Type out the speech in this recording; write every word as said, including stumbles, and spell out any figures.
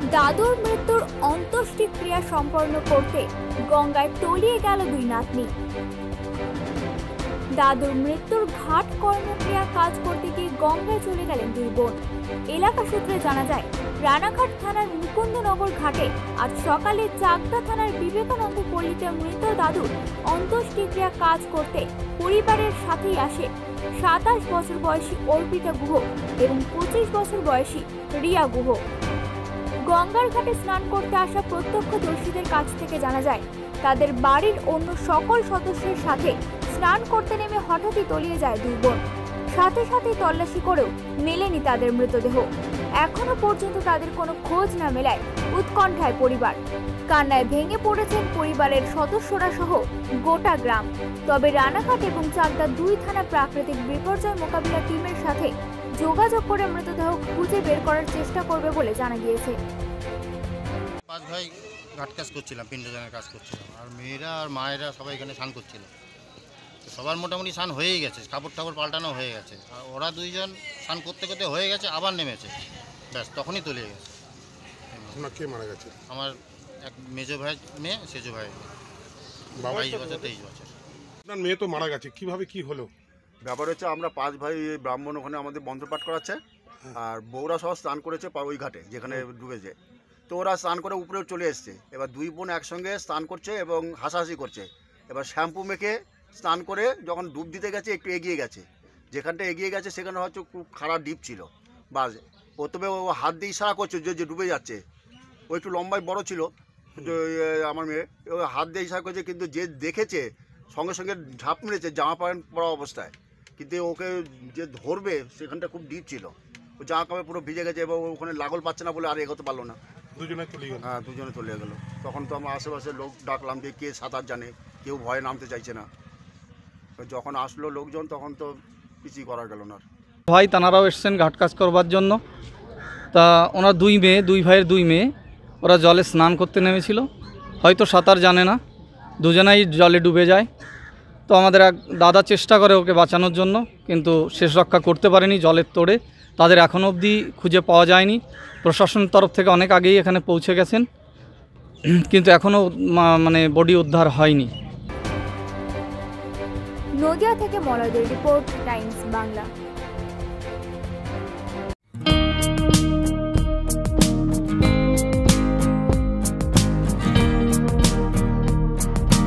দাদুর মৃত্যুর অন্ত্যেষ্টিক্রিয়া সম্পন্ন করতে গঙ্গায় তলিয়ে গেল দুই নাতনি। দাদুর মৃত্যুর ঘাট কর্মক্রিয়া কাজ করতে গিয়ে গঙ্গায় চলে গেলেন দুই বোন। এলাকা সূত্রে জানা যায়, রানাঘাট থানার মুকুন্দনগর ঘাটে আজ সকালে চাকদা থানার বিবেকানন্দ পল্লীতে মৃত দাদুর অন্ত্যেষ্টিক্রিয়া কাজ করতে পরিবারের সাথেই আসে সাতাশ বছর বয়সী অর্পিতা গুহ এবং পঁচিশ বছর বয়সী রিয়া গুহ। গঙ্গার ঘাটে স্নান করতে আসা প্রত্যক্ষদর্শীদের কাছ থেকে জানা যায়, তাদের বাড়ির অন্য সকল সদস্যের সাথে স্নান করতে নেমে হঠাৎই তলিয়ে যায় দুই বোন। সাথে সাথে তল্লাশি করেও মেলেনি তাদের মৃতদেহ। এখনো পর্যন্ত তাদের কোনো খোঁজ না মেলায় উৎকণ্ঠায় পরিবার। কান্নায় ভেঙে পড়েছেন পরিবারের সদস্যরা সহ গোটা গ্রাম। তবে রানাঘাট এবং চাকদা দুই থানা প্রাকৃতিক বিপর্যয় মোকাবিলা টিমের সাথে যোগাযোগ করে মৃতদেহ খুঁজে বের করার চেষ্টা করবে বলে জানা গিয়েছে। পাঁচ ভাই ঘাট কাজ করছিলাম, পিণ্ডদানের কাজ করছিলাম, আর মেয়েরা আর মায়েরা সবাই এখানে স্নান করছিল। সবার মোটামুটি স্নান হয়েই গেছে, কাপড় টাপড় পাল্টানো হয়ে গেছে, আর ওরা দুইজন স্নান করতে করতে হয়ে গেছে, আবার নেমেছে, ব্যাস তখনই তলিয়ে গেছে। কে মারা গেছে? আমার এক মেজো ভাই মেয়ে, সেজো ভাই বাইশ বছর তেইশ বছর। আপনার মেয়ে তো মারা গেছে, কিভাবে কি হলো? ব্যাপার হচ্ছে আমরা পাঁচ ভাই ব্রাহ্মণ ওখানে আমাদের মন্ত্রপাঠ করাচ্ছে, আর বউরা সব স্নান করেছে ওই ঘাটে যেখানে ডুবেছে। তো ওরা স্নান করে উপরে চলে এসছে। এবার দুই বোন একসঙ্গে স্নান করছে এবং হাসাহাসি করছে। এবার শ্যাম্পু মেখে স্নান করে যখন ডুব দিতে গেছে একটু এগিয়ে গেছে, যেখানটা এগিয়ে গেছে সেখানে হয়তো খুব খারাপ ডিপ ছিল। বাস প্রথমে ও হাত দিয়ে ইশারা করছে যে যে ডুবে যাচ্ছে। ও একটু লম্বায় বড় ছিল আমার মেয়ে, ও হাত দিয়ে ইশারা করছে, কিন্তু যে দেখেছে সঙ্গে সঙ্গে ঝাঁপ মেরেছে জামা প্যান্ট পরা অবস্থায়। কিন্তু ওকে যে ধরবে সেখানটা খুব ডিপ ছিল, ও জামা কাপড় পুরো ভিজে গেছে এবং ওখানে লাগল পাচ্ছে না বলে আর এগোতে পারলো না। দুজনে চলে গেল। হ্যাঁ, দুজনে চলে গেলো। তখন তো আমরা আশেপাশে লোক ডাকলাম যে কে সাঁতার জানে, কেউ ভয়ে নামতে চাইছে না। যখন আসলো লোকজন তখন তো কিছুই করা গেল না। ভাই তানারাও এসছেন ঘাট কাজ করবার জন্য। তা ওনার দুই মেয়ে, দুই ভাইয়ের দুই মেয়ে, ওরা জলে স্নান করতে নেমেছিল, হয়তো সাঁতার জানে না, দুজনেই জলে ডুবে যায়। তো আমাদের এক দাদা চেষ্টা করে ওকে বাঁচানোর জন্য, কিন্তু শেষ রক্ষা করতে পারেনি জলের তোড়ে। তাদের এখনও অবধি খুঁজে পাওয়া যায়নি। প্রশাসনের তরফ থেকে অনেক আগেই এখানে পৌঁছে গেছেন, কিন্তু এখনও মানে বডি উদ্ধার হয়নি। নদিয়া থেকে মলয়দের রিপোর্ট, টাইমস বাংলা।